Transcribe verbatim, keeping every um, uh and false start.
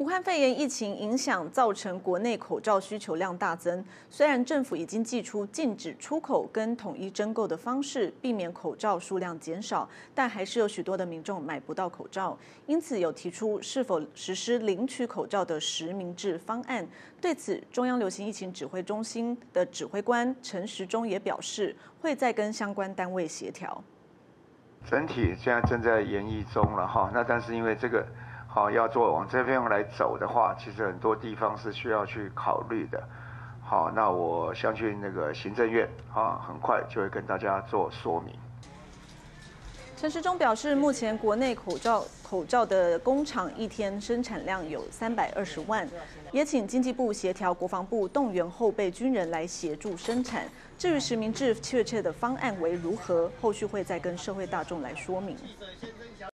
武汉肺炎疫情影响造成国内口罩需求量大增。虽然政府已经祭出禁止出口跟统一征购的方式，避免口罩数量减少，但还是有许多的民众买不到口罩。因此有提出是否实施领取口罩的实名制方案。对此，中央流行疫情指挥中心的指挥官陈时中也表示，会再跟相关单位协调。 整体现在正在研议中了哈，那但是因为这个。好，要做往这边来走的话，其实很多地方是需要去考虑的。好，那我相信那个行政院啊，很快就会跟大家做说明。 陈时中表示，目前国内口罩口罩的工厂一天生产量有三百二十万，也请经济部协调国防部动员后备军人来协助生产。至于实名制确切的方案为如何，后续会再跟社会大众来说明。